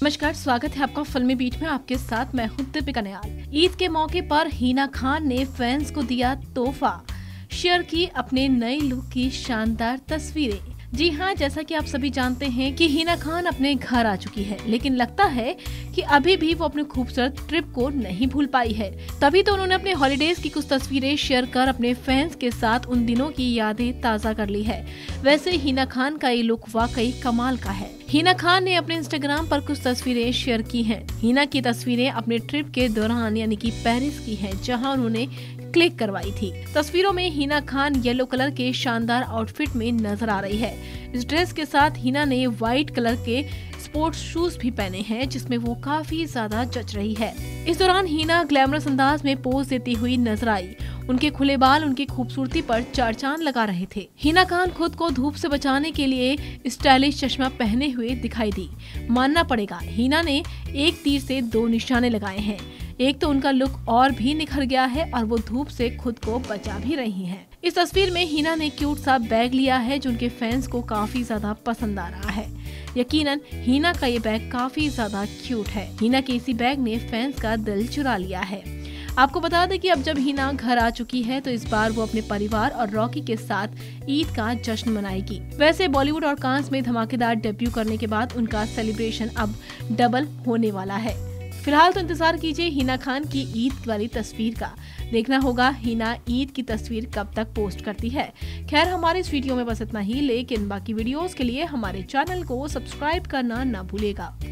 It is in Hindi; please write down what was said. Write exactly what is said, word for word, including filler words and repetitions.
नमस्कार, स्वागत है आपका फिल्मी बीट में। आपके साथ मैं हूं दीपिका नयाल। ईद के मौके पर हिना खान ने फैंस को दिया तोहफा, शेयर की अपने नए लुक की शानदार तस्वीरें। जी हाँ, जैसा कि आप सभी जानते हैं कि हिना खान अपने घर आ चुकी है, लेकिन लगता है कि अभी भी वो अपने खूबसूरत ट्रिप को नहीं भूल पाई है। तभी तो उन्होंने अपने हॉलिडेज की कुछ तस्वीरें शेयर कर अपने फैंस के साथ उन दिनों की यादें ताज़ा कर ली है। वैसे हिना खान का ये लुक वाकई कमाल का है। हिना खान ने अपने इंस्टाग्राम पर कुछ तस्वीरें शेयर की हैं। हिना की तस्वीरें अपने ट्रिप के दौरान यानी कि पेरिस की हैं, जहां उन्होंने क्लिक करवाई थी। तस्वीरों में हिना खान येलो कलर के शानदार आउटफिट में नजर आ रही है। इस ड्रेस के साथ हिना ने व्हाइट कलर के स्पोर्ट्स शूज भी पहने हैं, जिसमें वो काफी ज्यादा जच रही है। इस दौरान हिना ग्लैमरस अंदाज में पोज देती हुई नजर आई। उनके खुले बाल उनकी खूबसूरती पर चार चांद लगा रहे थे। हिना खान खुद को धूप से बचाने के लिए स्टाइलिश चश्मा पहने हुए दिखाई दी। मानना पड़ेगा, हिना ने एक तीर से दो निशाने लगाए हैं। एक तो उनका लुक और भी निखर गया है और वो धूप से खुद को बचा भी रही हैं। इस तस्वीर में हिना ने क्यूट सा बैग लिया है, जो उनके फैंस को काफी ज्यादा पसंद आ रहा है। यकीनन हिना का ये बैग काफी ज्यादा क्यूट है। हिना के इसी बैग ने फैंस का दिल चुरा लिया है। आपको बता दें कि अब जब हिना घर आ चुकी है तो इस बार वो अपने परिवार और रॉकी के साथ ईद का जश्न मनाएगी। वैसे बॉलीवुड और कांस में धमाकेदार डेब्यू करने के बाद उनका सेलिब्रेशन अब डबल होने वाला है। फिलहाल तो इंतजार कीजिए हिना खान की ईद वाली तस्वीर का। देखना होगा हिना ईद की तस्वीर कब तक पोस्ट करती है। खैर, हमारे इस वीडियो में बस इतना ही, लेकिन बाकी वीडियोस के लिए हमारे चैनल को सब्सक्राइब करना ना भूलिएगा।